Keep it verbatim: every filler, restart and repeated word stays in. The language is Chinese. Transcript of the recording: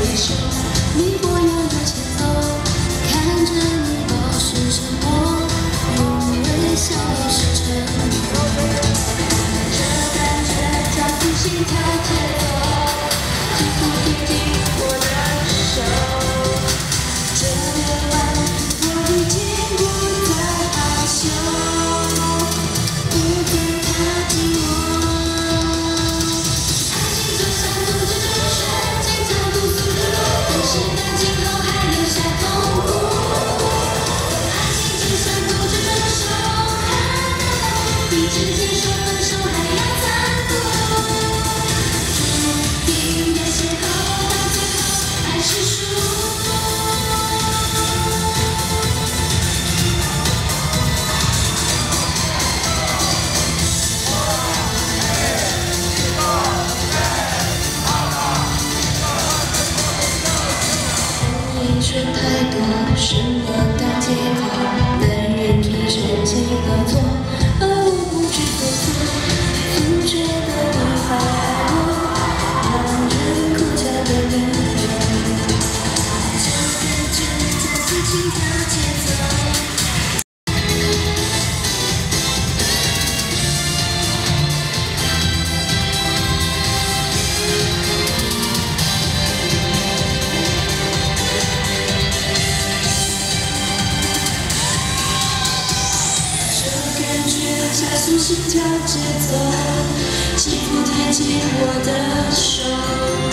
挥手，你不要往前走，看着你保持沉默，用微笑是承诺。这感觉抓住心跳节奏，肌肤贴近我的手。这夜晚我已经不再害羞，不再靠近我。爱情就像控制着瞬间超度速度，但是感情后还留下痛苦。爱情就像控制着手汗，比之前说分手还要残酷。注定的邂逅，到最后还是输。说太多是我的借口，男人只是几个错，而我不知所措，不觉得你还爱我，让人哭笑的理由。这感觉加速心跳节奏。加速心跳节奏，肌肤贴近我的手。